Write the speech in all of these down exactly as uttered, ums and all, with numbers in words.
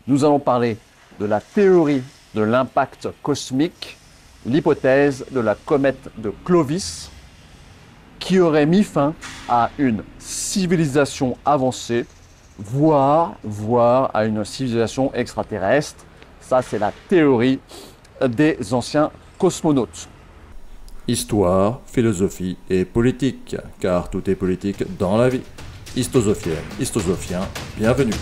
Nous allons parler de la théorie de l'impact cosmique, l'hypothèse de la comète de Clovis, qui aurait mis fin à une civilisation avancée, voire, voire à une civilisation extraterrestre. Ça, c'est la théorie des anciens cosmonautes. Histoire, philosophie et politique, car tout est politique dans la vie. Histosophienne, histosophien, bienvenue.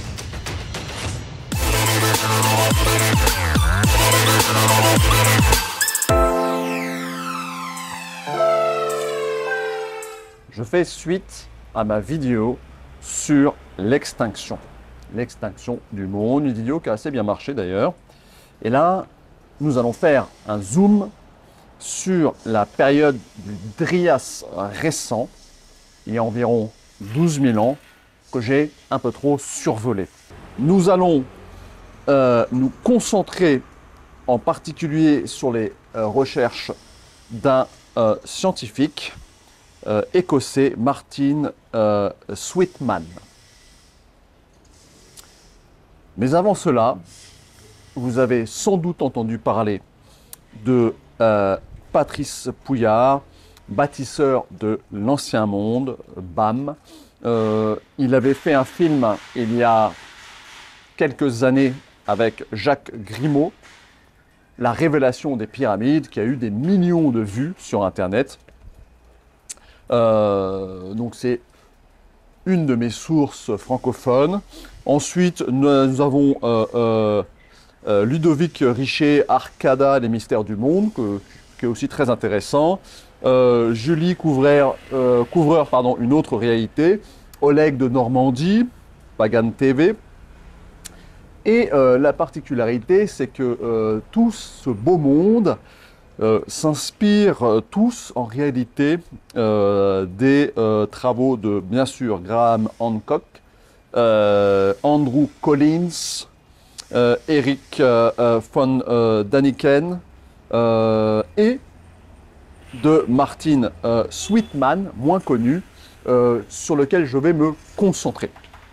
Je fais suite à ma vidéo sur l'extinction. L'extinction du monde, une vidéo qui a assez bien marché d'ailleurs. Et là, nous allons faire un zoom sur la période du Drias récent, il y a environ douze mille ans, que j'ai un peu trop survolé. Nous allons euh, nous concentrer en particulier sur les euh, recherches d'un euh, scientifique euh, écossais, Martin euh, Sweetman. Mais avant cela, vous avez sans doute entendu parler de euh, Patrice Pouillard, bâtisseur de l'Ancien Monde, B A M. Euh, il avait fait un film il y a quelques années avec Jacques Grimaud, La révélation des pyramides, qui a eu des millions de vues sur Internet. Euh, donc c'est une de mes sources francophones. Ensuite, nous, nous avons euh, euh, euh, Ludovic Richet, Arcada, les mystères du monde, que, qui est aussi très intéressant. Euh, Julie Couvreur, euh, Couvreur pardon, une autre réalité. Oleg de Normandie, Pagan T V. Et euh, la particularité, c'est que euh, tout ce beau monde euh, s'inspire euh, tous en réalité euh, des euh, travaux de, bien sûr, Graham Hancock, euh, Andrew Collins, euh, Eric euh, euh, von euh, Daniken euh, et de Martin euh, Sweetman, moins connu, euh, sur lequel je vais me concentrer.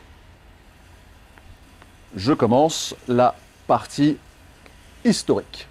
Je commence la partie historique.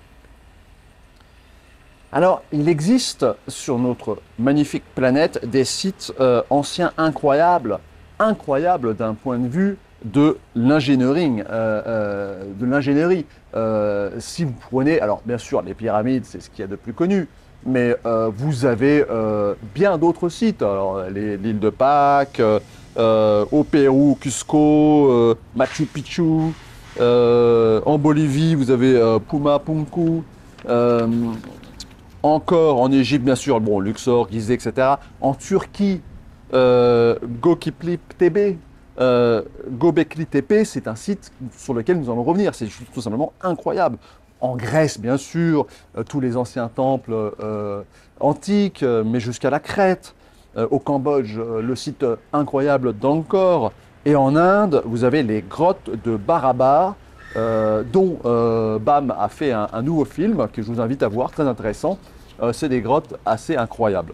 Alors, il existe sur notre magnifique planète des sites euh, anciens incroyables, incroyables d'un point de vue de l'ingénierie. Euh, euh, de l'ingénierie. Euh, si vous prenez, alors bien sûr, les pyramides, c'est ce qu'il y a de plus connu, mais euh, vous avez euh, bien d'autres sites. Alors, l'île de Pâques, euh, euh, au Pérou, Cusco, euh, Machu Picchu, euh, en Bolivie, vous avez euh, Puma Punku. Euh, Encore en Égypte, bien sûr, bon, Luxor, Gizeh, et cetera. En Turquie, euh, Göbekli Tepe, euh, Göbekli Tepe, c'est un site sur lequel nous allons revenir. C'est tout simplement incroyable. En Grèce, bien sûr, euh, tous les anciens temples euh, antiques, euh, mais jusqu'à la Crète. Euh, au Cambodge, euh, le site incroyable d'Angkor. Et en Inde, vous avez les grottes de Barabar, Euh, dont euh, B A M a fait un, un nouveau film que je vous invite à voir, très intéressant. Euh, c'est des grottes assez incroyables.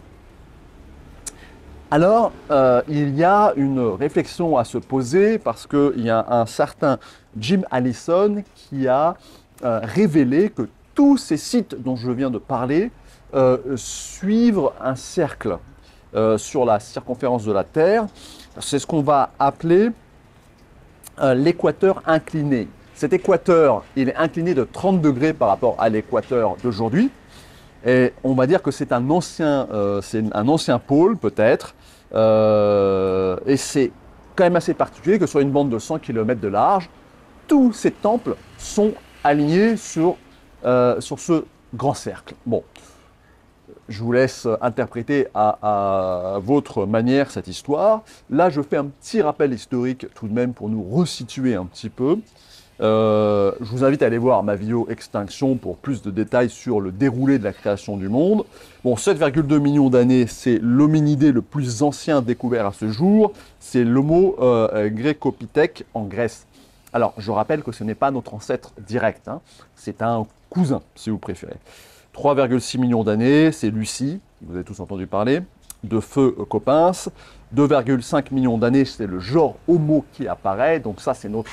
Alors, euh, il y a une réflexion à se poser parce qu'il y a un certain Jim Allison qui a euh, révélé que tous ces sites dont je viens de parler euh, suivent un cercle euh, sur la circonférence de la Terre. C'est ce qu'on va appeler euh, l'équateur incliné. Cet équateur, il est incliné de trente degrés par rapport à l'équateur d'aujourd'hui. Et on va dire que c'est un ancien, euh, c'est un ancien pôle peut-être. Euh, et c'est quand même assez particulier que sur une bande de cent kilomètres de large, tous ces temples sont alignés sur, euh, sur ce grand cercle. Bon, je vous laisse interpréter à, à votre manière cette histoire. Là, je fais un petit rappel historique tout de même pour nous resituer un petit peu. Euh, je vous invite à aller voir ma vidéo Extinction pour plus de détails sur le déroulé de la création du monde. Bon, sept virgule deux millions d'années, c'est l'hominidé le plus ancien découvert à ce jour. C'est l'Homo euh, grecopithèque en Grèce. Alors, je rappelle que ce n'est pas notre ancêtre direct, hein. C'est un cousin, si vous préférez. trois virgule six millions d'années, c'est Lucie, vous avez tous entendu parler, de feu Coppens. deux virgule cinq millions d'années, c'est le genre Homo qui apparaît, donc ça c'est notre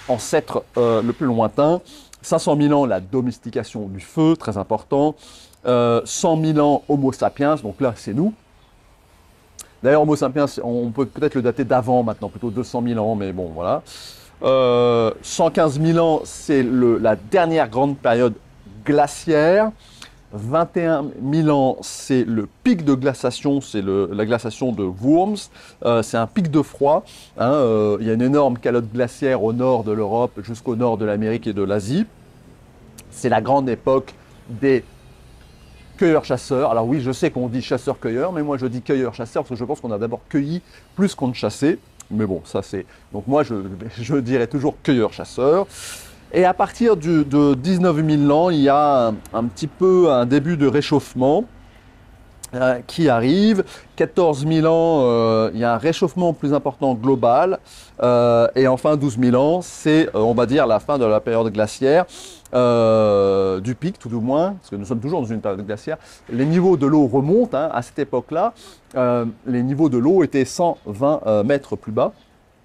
ancêtre euh, le plus lointain. cinq cent mille ans, la domestication du feu, très important. Euh, cent mille ans, Homo sapiens, donc là, c'est nous. D'ailleurs, Homo sapiens, on peut peut-être le dater d'avant maintenant, plutôt deux cent mille ans, mais bon, voilà. Euh, cent quinze mille ans, c'est la dernière grande période glaciaire. vingt et un mille ans, c'est le pic de glaciation, c'est la glaciation de Worms. Euh, c'est un pic de froid. Hein, euh, il y a une énorme calotte glaciaire au nord de l'Europe jusqu'au nord de l'Amérique et de l'Asie. C'est la grande époque des cueilleurs-chasseurs. Alors oui, je sais qu'on dit chasseurs-cueilleurs, mais moi je dis cueilleurs-chasseurs parce que je pense qu'on a d'abord cueilli plus qu'on ne chassait. Mais bon, ça c'est... Donc moi, je, je dirais toujours cueilleurs-chasseurs. Et à partir du, de dix-neuf mille ans, il y a un, un petit peu un début de réchauffement euh, qui arrive. quatorze mille ans, euh, il y a un réchauffement plus important global. Euh, et enfin, douze mille ans, c'est, euh, on va dire, la fin de la période glaciaire, euh, du pic tout du moins, parce que nous sommes toujours dans une période glaciaire. Les niveaux de l'eau remontent, hein, à cette époque-là. Euh, les niveaux de l'eau étaient cent vingt euh, mètres plus bas.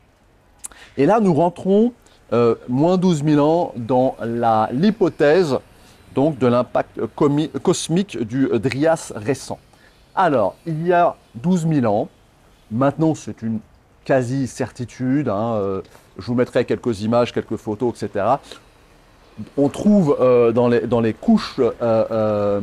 Et là, nous rentrons Euh, moins douze mille ans dans l'hypothèse donc de l'impact cosmique du Dryas récent. Alors, il y a douze mille ans, maintenant c'est une quasi-certitude, hein, euh, je vous mettrai quelques images, quelques photos, et cetera. On trouve euh, dans, les, dans les couches euh, euh,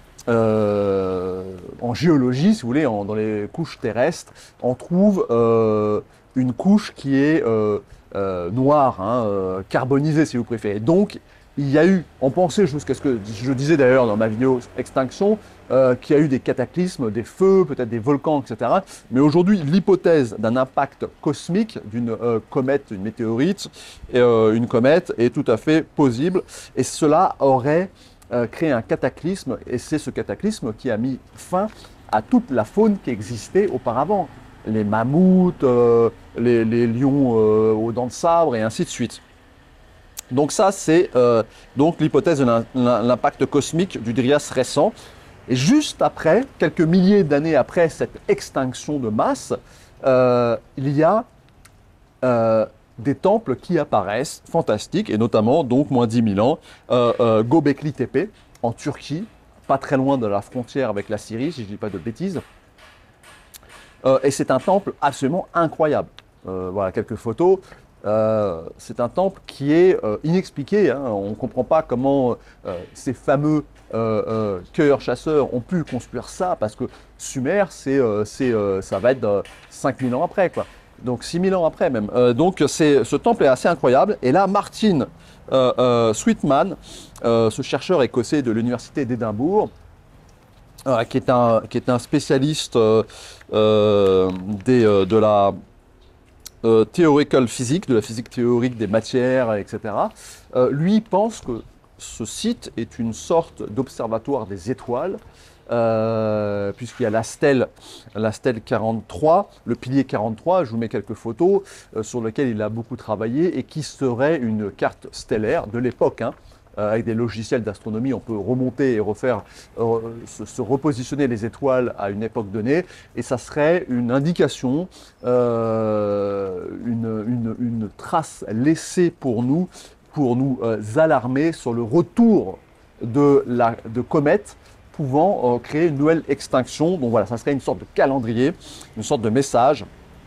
euh, en géologie, si vous voulez, en, dans les couches terrestres, on trouve euh, une couche qui est euh, Euh, noir, hein, euh, carbonisé si vous préférez. Donc, il y a eu, on pensait jusqu'à ce que, je disais d'ailleurs dans ma vidéo Extinction, euh, qu'il y a eu des cataclysmes, des feux, peut-être des volcans, et cetera. Mais aujourd'hui, l'hypothèse d'un impact cosmique d'une euh, comète, une météorite, et, euh, une comète est tout à fait possible. Et cela aurait euh, créé un cataclysme, et c'est ce cataclysme qui a mis fin à toute la faune qui existait auparavant. Les mammouths, euh, les, les lions euh, aux dents de sabre et ainsi de suite. Donc ça, c'est euh, donc l'hypothèse de l'impact cosmique du Dryas récent. Et juste après, quelques milliers d'années après cette extinction de masse, euh, il y a euh, des temples qui apparaissent, fantastiques, et notamment, donc, moins dix mille ans, euh, euh, Göbekli Tepe, en Turquie, pas très loin de la frontière avec la Syrie, si je ne dis pas de bêtises. Euh, et c'est un temple absolument incroyable. Euh, voilà quelques photos. Euh, c'est un temple qui est euh, inexpliqué. Hein. On ne comprend pas comment euh, ces fameux euh, euh, cueilleurs-chasseurs ont pu construire ça, parce que Sumer, c'est, euh, c'est, euh, ça va être euh, cinq mille ans après, quoi. Donc six mille ans après même. Euh, donc ce temple est assez incroyable. Et là, Martin euh, euh, Sweetman, euh, ce chercheur écossais de l'université d'Édimbourg, Euh, qui, est un, qui est un spécialiste euh, euh, des, euh, de la euh, theoretical physique, de la physique théorique des matières, et cetera. Euh, lui pense que ce site est une sorte d'observatoire des étoiles, euh, puisqu'il y a la stèle, la stèle quarante-trois, le pilier quarante-trois, je vous mets quelques photos, euh, sur lesquelles il a beaucoup travaillé, et qui serait une carte stellaire de l'époque, hein. Euh, avec des logiciels d'astronomie, on peut remonter et refaire, euh, se, se repositionner les étoiles à une époque donnée, et ça serait une indication, euh, une, une, une trace laissée pour nous, pour nous euh, alarmer sur le retour de, la, de comètes pouvant euh, créer une nouvelle extinction. Donc voilà, ça serait une sorte de calendrier, une sorte de message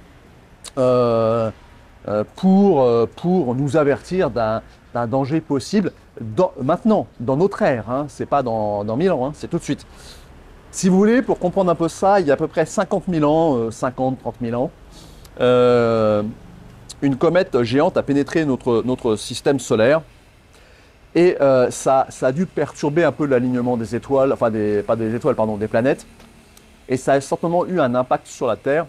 euh, euh, pour, euh, pour nous avertir d'un d'un danger possible dans, maintenant, dans notre ère, hein. C'est pas dans, dans mille ans, hein, c'est tout de suite. Si vous voulez, pour comprendre un peu ça, il y a à peu près cinquante mille ans, euh, cinquante, trente mille ans, euh, une comète géante a pénétré notre, notre système solaire, et euh, ça, ça a dû perturber un peu l'alignement des étoiles, enfin des, pas des étoiles, pardon, des planètes, et ça a certainement eu un impact sur la Terre,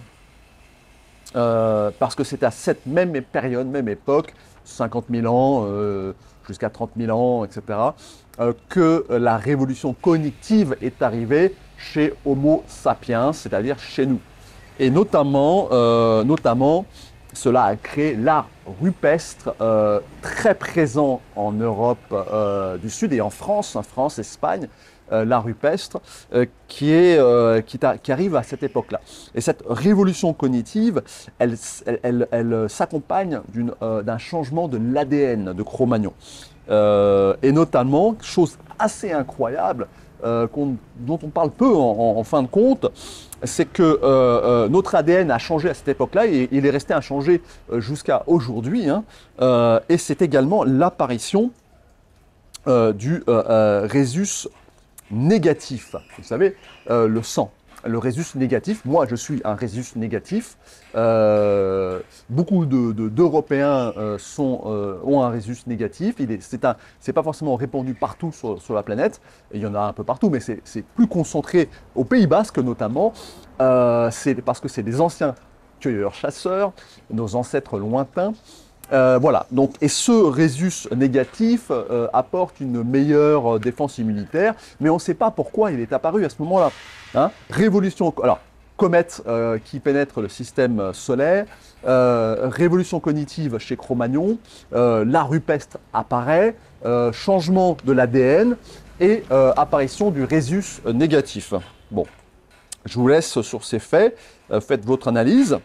euh, parce que c'est à cette même période, même époque, cinquante mille ans, euh, jusqu'à trente mille ans, et cetera, euh, que la révolution cognitive est arrivée chez Homo sapiens, c'est-à-dire chez nous. Et notamment, euh, notamment cela a créé l'art rupestre, euh, très présent en Europe euh, du Sud et en France, en France, Espagne, euh, l'art rupestre, euh, qui, est, euh, qui, qui arrive à cette époque-là. Et cette révolution cognitive, elle, elle, elle, elle s'accompagne d'un euh, changement de l'A D N de Cro-Magnon. Euh, et notamment, chose assez incroyable, euh, qu'on, dont on parle peu en, en, en fin de compte, c'est que euh, euh, notre A D N a changé à cette époque-là et il est resté inchangé euh, jusqu'à aujourd'hui. Hein, euh, et c'est également l'apparition euh, du euh, euh, rhésus négatif. Vous savez, euh, le sang. Le rhésus négatif, moi je suis un rhésus négatif, euh, beaucoup de, de, d'Européens euh, sont, euh, ont un rhésus négatif, il est, c'est, un, c'est pas forcément répandu partout sur, sur la planète, et il y en a un peu partout, mais c'est, c'est plus concentré au Pays Basque notamment, euh, c'est parce que c'est des anciens cueilleurs-chasseurs, nos ancêtres lointains. Euh, voilà, donc, et ce rhésus négatif euh, apporte une meilleure défense immunitaire, mais on ne sait pas pourquoi il est apparu à ce moment-là. Hein. Révolution, alors, comète euh, qui pénètre le système solaire, euh, révolution cognitive chez Cro-Magnon, euh, l'art rupestre apparaît, euh, changement de l'A D N et euh, apparition du rhésus négatif. Bon, je vous laisse sur ces faits, euh, faites votre analyse.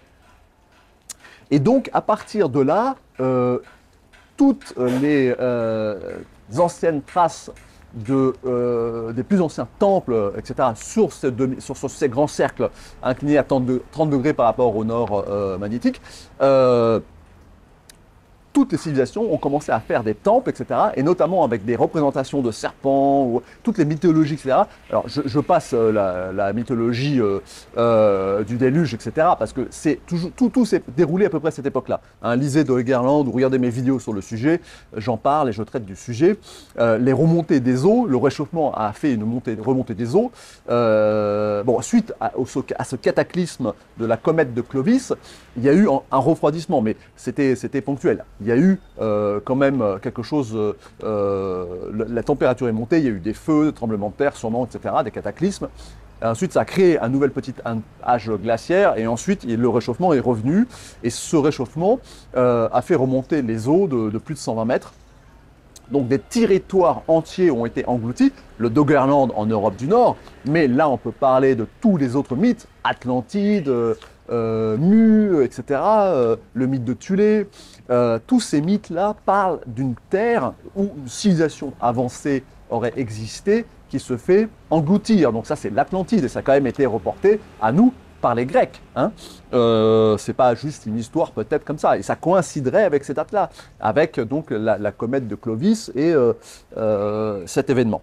Et donc, à partir de là, euh, toutes les euh, anciennes traces de, euh, des plus anciens temples, et cetera, sur, ce demi, sur, sur ces grands cercles inclinés à trente degrés par rapport au nord euh, magnétique, euh, toutes les civilisations ont commencé à faire des temples, et cetera, et notamment avec des représentations de serpents, ou toutes les mythologies, et cetera. Alors, je, je passe euh, la, la mythologie euh, euh, du déluge, et cetera, parce que c'est toujours, tout, tout s'est déroulé à peu près à cette époque-là. Hein, lisez de Hegerland ou regardez mes vidéos sur le sujet, j'en parle et je traite du sujet. Euh, les remontées des eaux, le réchauffement a fait une montée, remontée des eaux. Euh, bon, suite à, au, à ce cataclysme de la comète de Clovis, il y a eu un, un refroidissement, mais c'était ponctuel. Il y a eu euh, quand même quelque chose, euh, la température est montée, il y a eu des feux, des tremblements de terre sûrement, et cetera, des cataclysmes. Et ensuite, ça a créé un nouvel petit âge glaciaire et ensuite, le réchauffement est revenu. Et ce réchauffement euh, a fait remonter les eaux de, de plus de cent vingt mètres. Donc des territoires entiers ont été engloutis, le Doggerland en Europe du Nord, mais là on peut parler de tous les autres mythes, Atlantide, euh, euh, Mu, et cetera, euh, le mythe de Thulé, euh, tous ces mythes-là parlent d'une terre où une civilisation avancée aurait existé qui se fait engloutir. Donc ça c'est l'Atlantide et ça a quand même été reporté à nous par les Grecs. Hein. Euh, c'est pas juste une histoire peut-être comme ça. Et ça coïnciderait avec cette date-là, avec donc la, la comète de Clovis et euh, euh, cet événement.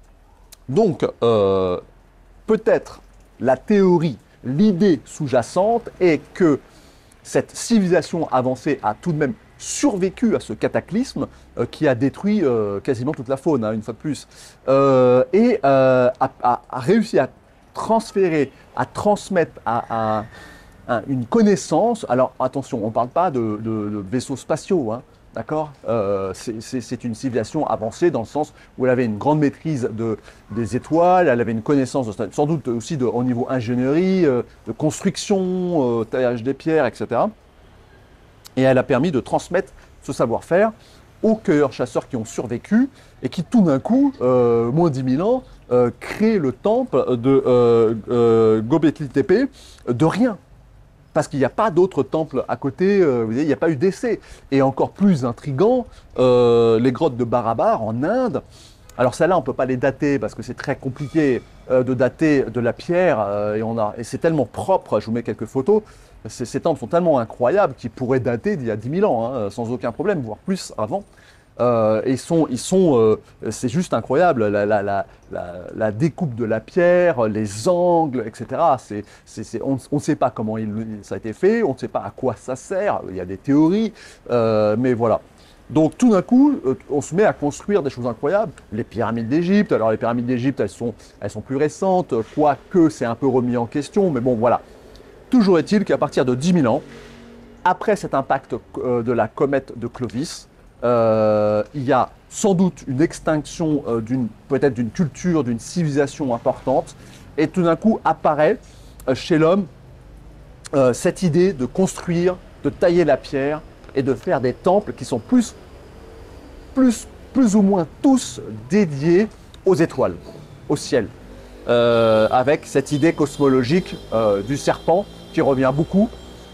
Donc, euh, peut-être la théorie, l'idée sous-jacente est que cette civilisation avancée a tout de même survécu à ce cataclysme euh, qui a détruit euh, quasiment toute la faune, hein, une fois de plus, euh, et euh, a, a, a réussi à transférer, à transmettre à, à, à une connaissance. Alors attention, on ne parle pas de, de, de vaisseaux spatiaux, hein, d'accord, euh, c'est une civilisation avancée dans le sens où elle avait une grande maîtrise de, des étoiles, elle avait une connaissance de, sans doute aussi de, au niveau ingénierie, euh, de construction, euh, taillage des pierres, et cetera. Et elle a permis de transmettre ce savoir-faire aux cueilleurs-chasseurs qui ont survécu et qui tout d'un coup, euh, moins dix mille ans, euh, créent le temple de euh, euh, Göbekli Tepe de rien. Parce qu'il n'y a pas d'autres temples à côté, euh, vous voyez, il n'y a pas eu d'essai. Et encore plus intriguant, euh, les grottes de Barabar en Inde. Alors celles-là, on ne peut pas les dater parce que c'est très compliqué euh, de dater de la pierre euh, et, on a, et c'est tellement propre, je vous mets quelques photos, ces, ces temples sont tellement incroyables qu'ils pourraient dater d'il y a dix mille ans, hein, sans aucun problème, voire plus avant. Euh, et ils sont, ils sont, euh, c'est juste incroyable, la, la, la, la, la découpe de la pierre, les angles, et cetera. C'est, c'est, c'est, on ne sait pas comment il, ça a été fait, on ne sait pas à quoi ça sert, il y a des théories, euh, mais voilà. Donc tout d'un coup, on se met à construire des choses incroyables. Les pyramides d'Égypte, alors les pyramides d'Égypte, elles sont, elles sont plus récentes, quoique c'est un peu remis en question, mais bon voilà. Toujours est-il qu'à partir de dix mille ans, après cet impact de la comète de Clovis, euh, il y a sans doute une extinction euh, d'une, peut-être d'une culture, d'une civilisation importante, et tout d'un coup apparaît euh, chez l'homme euh, cette idée de construire, de tailler la pierre et de faire des temples qui sont plus, plus, plus ou moins tous dédiés aux étoiles. au ciel, euh, avec cette idée cosmologique euh, du serpent qui revient beaucoup.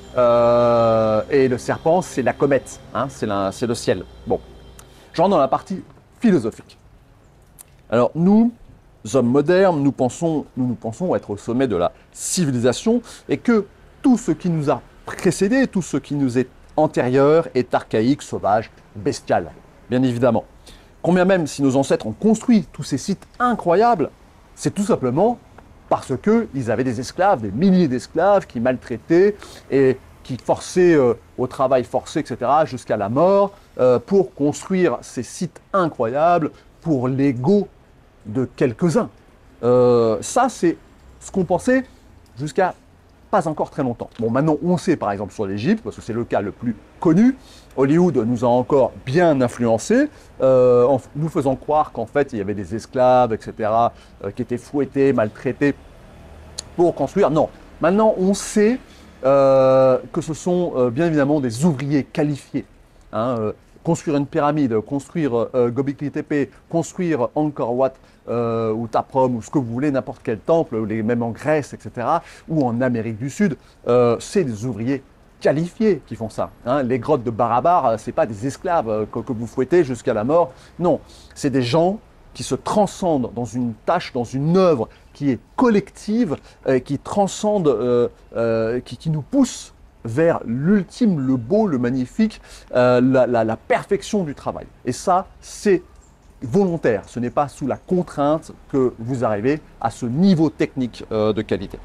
Euh, et le serpent, c'est la comète, hein, c'est le ciel. Bon, je rentre dans la partie philosophique. Alors nous, hommes modernes, nous pensons, nous, nous pensons être au sommet de la civilisation et que tout ce qui nous a précédé, tout ce qui nous est antérieur est archaïque, sauvage, bestial, bien évidemment. Combien même si nos ancêtres ont construit tous ces sites incroyables, c'est tout simplement parce qu'ils avaient des esclaves, des milliers d'esclaves qui maltraitaient et qui forçaient euh, au travail forcé, et cetera, jusqu'à la mort, euh, pour construire ces sites incroyables pour l'ego de quelques-uns. Euh, ça, c'est ce qu'on pensait jusqu'à pas encore très longtemps. Bon, maintenant, on sait, par exemple, sur l'Égypte, parce que c'est le cas le plus connu, Hollywood nous a encore bien influencés, euh, en nous faisant croire qu'en fait, il y avait des esclaves, et cetera, euh, qui étaient fouettés, maltraités, pour construire. Non, maintenant, on sait euh, que ce sont euh, bien évidemment des ouvriers qualifiés. Hein, euh, construire une pyramide, construire euh, Göbekli Tepe, construire Angkor Wat, Euh, ou Taprom, ou ce que vous voulez, n'importe quel temple, les, même en Grèce, et cetera, ou en Amérique du Sud, euh, c'est des ouvriers qualifiés qui font ça. Hein. Les grottes de Barabar, ce n'est pas des esclaves euh, que, que vous fouettez jusqu'à la mort. Non, c'est des gens qui se transcendent dans une tâche, dans une œuvre qui est collective, euh, qui transcende, euh, euh, qui, qui nous pousse vers l'ultime, le beau, le magnifique, euh, la, la, la perfection du travail. Et ça, c'est volontaire, ce n'est pas sous la contrainte que vous arrivez à ce niveau technique euh, de qualité.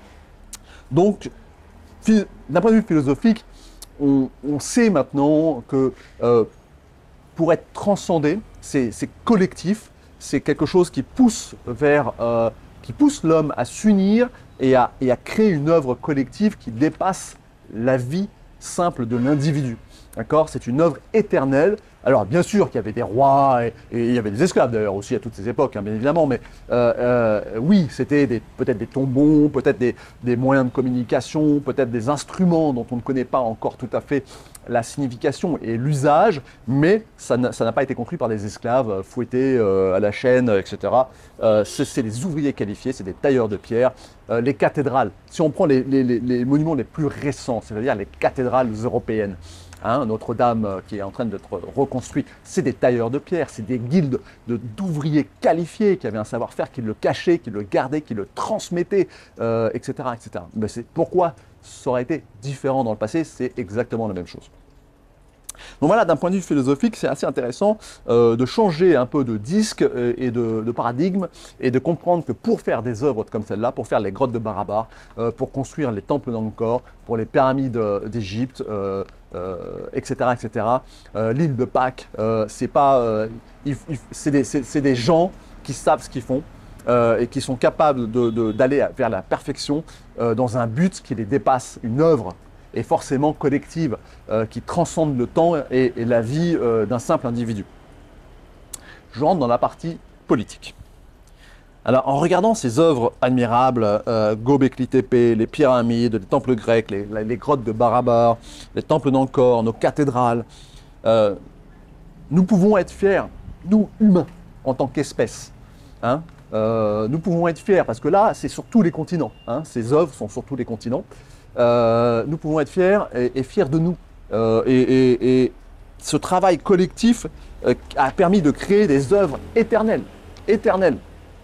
Donc, d'un point de vue philosophique, on, on sait maintenant que euh, pour être transcendé, c'est collectif, c'est quelque chose qui pousse vers, euh, qui pousse l'homme à s'unir et à, et à créer une œuvre collective qui dépasse la vie simple de l'individu. D'accord? C'est une œuvre éternelle. Alors, bien sûr qu'il y avait des rois et, et il y avait des esclaves d'ailleurs aussi à toutes ces époques, hein, bien évidemment, mais euh, euh, oui, c'était peut-être des tombeaux, peut-être des, des moyens de communication, peut-être des instruments dont on ne connaît pas encore tout à fait la signification et l'usage, mais ça n'a pas été construit par des esclaves fouettés euh, à la chaîne, et cetera. Euh, c'est des ouvriers qualifiés, c'est des tailleurs de pierre. Euh, les cathédrales, si on prend les, les, les, les monuments les plus récents, c'est-à-dire les cathédrales européennes, Hein, Notre-Dame euh, qui est en train d'être reconstruite, c'est des tailleurs de pierre, c'est des guildes d'ouvriers qualifiés qui avaient un savoir-faire, qui le cachaient, qui le gardaient, qui le transmettaient, euh, et cetera, et cetera. Mais c'est pourquoi ça aurait été différent dans le passé, c'est exactement la même chose. Donc voilà, d'un point de vue philosophique, c'est assez intéressant euh, de changer un peu de disque et de, de paradigme et de comprendre que pour faire des œuvres comme celle-là, pour faire les grottes de Barabar, euh, pour construire les temples d'Angkor, pour les pyramides d'Égypte, euh, euh, et cetera, et cetera, euh, l'île de Pâques, euh, c'est pas, euh, c'est des, des gens qui savent ce qu'ils font. Euh, et qui sont capables d'aller de, de, vers la perfection euh, dans un but qui les dépasse, une œuvre et forcément collective, euh, qui transcende le temps et, et la vie euh, d'un simple individu. Je rentre dans la partie politique. Alors, en regardant ces œuvres admirables, euh, Göbekli Tepe, les pyramides, les temples grecs, les, les grottes de Barabar, les temples d'Angkor, nos cathédrales, euh, nous pouvons être fiers, nous, humains, en tant qu'espèce. Hein, euh, nous pouvons être fiers, parce que là, c'est sur tous les continents. Hein, ces œuvres sont sur tous les continents. Euh, nous pouvons être fiers et, et fiers de nous. Euh, et, et, et ce travail collectif euh, a permis de créer des œuvres éternelles. éternelles.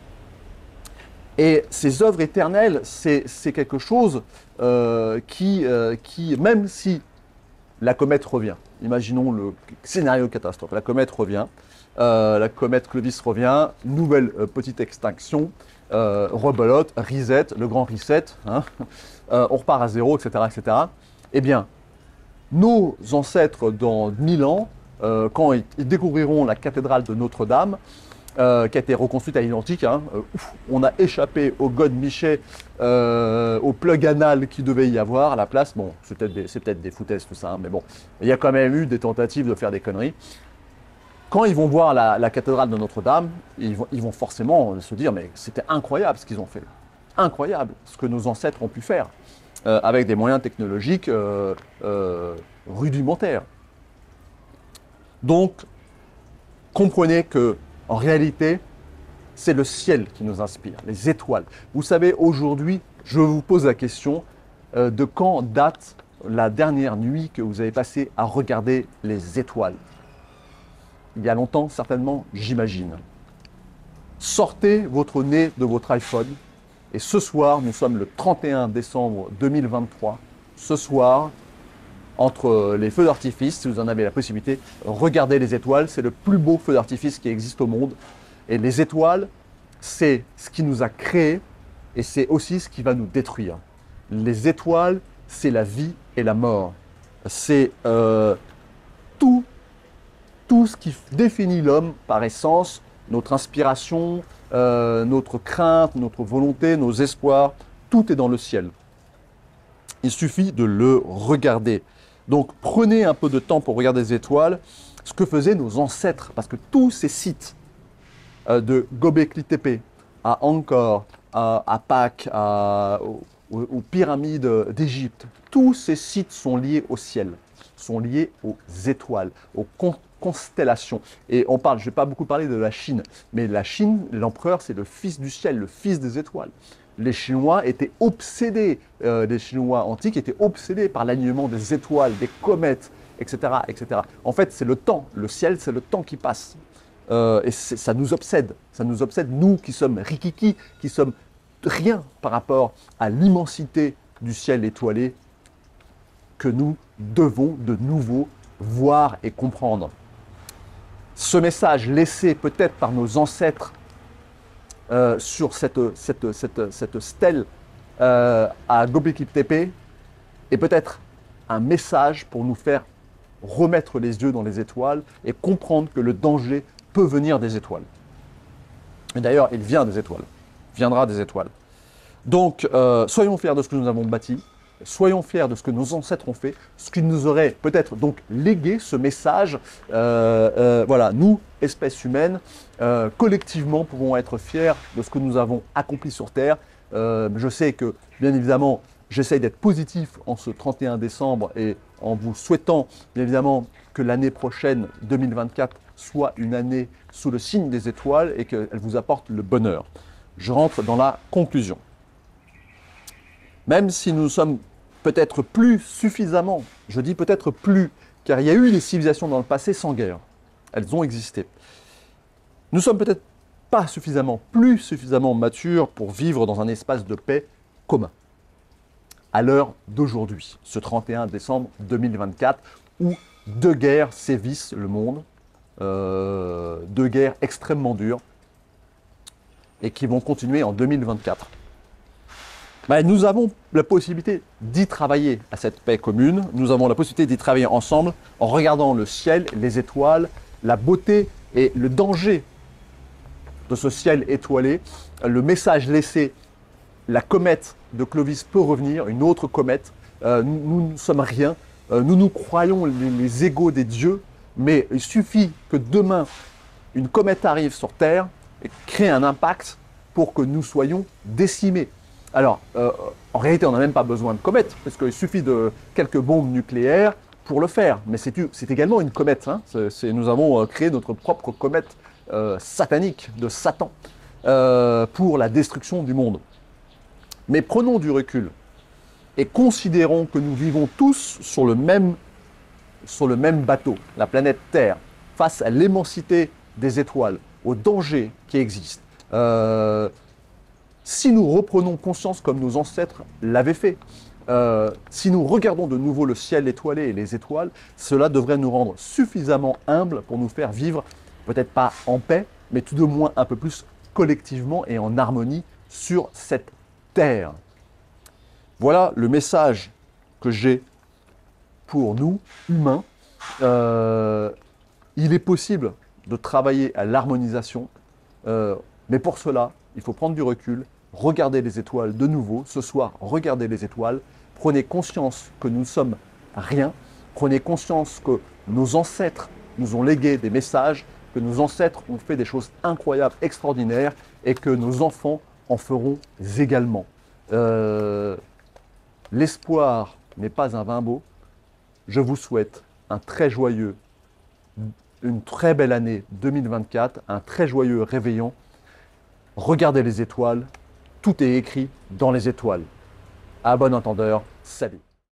Et ces œuvres éternelles, c'est quelque chose euh, qui, euh, qui, même si la comète revient, imaginons le scénario catastrophe, la comète revient, euh, la comète Clovis revient, nouvelle euh, petite extinction, euh, rebelote, reset, le grand reset, hein, euh, on repart à zéro, et cetera, et cetera. Eh bien, nos ancêtres dans mille ans, euh, quand ils, ils découvriront la cathédrale de Notre-Dame, Euh, qui a été reconstruite à l'identique. Hein. Euh, on a échappé au God Miché, euh, au plug anal qu'il devait y avoir à la place. Bon, c'est peut-être des, peut des foutaises tout ça, hein, mais bon, il y a quand même eu des tentatives de faire des conneries. Quand ils vont voir la, la cathédrale de Notre-Dame, ils vont, ils vont forcément se dire, mais c'était incroyable ce qu'ils ont fait. Incroyable ce que nos ancêtres ont pu faire, euh, avec des moyens technologiques euh, euh, rudimentaires. Donc, comprenez que en réalité, c'est le ciel qui nous inspire, les étoiles. Vous savez, aujourd'hui, je vous pose la question euh, de quand date la dernière nuit que vous avez passée à regarder les étoiles. Il y a longtemps, certainement, j'imagine. Sortez votre nez de votre iPhone et ce soir, nous sommes le trente et un décembre deux mille vingt-trois. Ce soir, entre les feux d'artifice, si vous en avez la possibilité, regardez les étoiles. C'est le plus beau feu d'artifice qui existe au monde. Et les étoiles, c'est ce qui nous a créés et c'est aussi ce qui va nous détruire. Les étoiles, c'est la vie et la mort. C'est euh, tout, tout ce qui définit l'homme par essence, notre inspiration, euh, notre crainte, notre volonté, nos espoirs, tout est dans le ciel. Il suffit de le regarder. Donc prenez un peu de temps pour regarder les étoiles, ce que faisaient nos ancêtres, parce que tous ces sites euh, de Göbekli Tepe, à Angkor, à, à Pâques, à, aux, aux pyramides d'Égypte, tous ces sites sont liés au ciel, sont liés aux étoiles, aux con constellations. Et on parle, je ne vais pas beaucoup parler de la Chine, mais la Chine, l'empereur, c'est le fils du ciel, le fils des étoiles. Les Chinois étaient obsédés, euh, les Chinois antiques étaient obsédés par l'alignement des étoiles, des comètes, et cetera, et cetera. En fait, c'est le temps, le ciel, c'est le temps qui passe. Euh, et ça nous obsède, ça nous obsède, nous qui sommes rikiki, qui sommes rien par rapport à l'immensité du ciel étoilé que nous devons de nouveau voir et comprendre. Ce message laissé peut-être par nos ancêtres Euh, sur cette, cette, cette, cette stèle euh, à Göbekli Tepe est peut-être un message pour nous faire remettre les yeux dans les étoiles et comprendre que le danger peut venir des étoiles. Et d'ailleurs, il vient des étoiles, viendra des étoiles. Donc, euh, soyons fiers de ce que nous avons bâti, soyons fiers de ce que nos ancêtres ont fait, ce qui nous aurait peut-être donc légué ce message. Euh, euh, voilà, nous, espèce humaine, euh, collectivement, pouvons être fiers de ce que nous avons accompli sur Terre. Euh, je sais que, bien évidemment, j'essaye d'être positif en ce trente et un décembre et en vous souhaitant, bien évidemment, que l'année prochaine, deux mille vingt-quatre, soit une année sous le signe des étoiles et qu'elle vous apporte le bonheur. Je rentre dans la conclusion. Même si nous sommes peut-être plus suffisamment, je dis peut-être plus, car il y a eu des civilisations dans le passé sans guerre. Elles ont existé. Nous sommes peut-être pas suffisamment, plus suffisamment matures pour vivre dans un espace de paix commun. À l'heure d'aujourd'hui, ce trente et un décembre deux mille vingt-quatre, où deux guerres sévissent le monde, euh, deux guerres extrêmement dures, et qui vont continuer en deux mille vingt-quatre. Ben, nous avons la possibilité d'y travailler à cette paix commune. Nous avons la possibilité d'y travailler ensemble en regardant le ciel, les étoiles, la beauté et le danger de ce ciel étoilé. Le message laissé, la comète de Clovis peut revenir, une autre comète. Euh, nous ne sommes rien. Euh, nous nous croyons les, les égaux des dieux, mais il suffit que demain, une comète arrive sur Terre et crée un impact pour que nous soyons décimés. Alors, euh, en réalité, on n'a même pas besoin de comète, parce qu'il suffit de quelques bombes nucléaires pour le faire. Mais c'est également une comète. Hein. C'est, c'est, nous avons créé notre propre comète euh, satanique de Satan euh, pour la destruction du monde. Mais prenons du recul et considérons que nous vivons tous sur le même, sur le même bateau, la planète Terre, face à l'immensité des étoiles, aux dangers qui existent. Euh, Si nous reprenons conscience comme nos ancêtres l'avaient fait, euh, si nous regardons de nouveau le ciel étoilé et les étoiles, cela devrait nous rendre suffisamment humbles pour nous faire vivre, peut-être pas en paix, mais tout de moins un peu plus collectivement et en harmonie sur cette terre. Voilà le message que j'ai pour nous, humains. Euh, il est possible de travailler à l'harmonisation, euh, mais pour cela, il faut prendre du recul, regarder les étoiles de nouveau. Ce soir, regardez les étoiles. Prenez conscience que nous ne sommes rien. Prenez conscience que nos ancêtres nous ont légué des messages, que nos ancêtres ont fait des choses incroyables, extraordinaires, et que nos enfants en feront également. Euh, L'espoir n'est pas un vin beau. Je vous souhaite un très joyeux, une très belle année deux mille vingt-quatre, un très joyeux réveillon. regardez les étoiles, tout est écrit dans les étoiles. À bon entendeur, salut.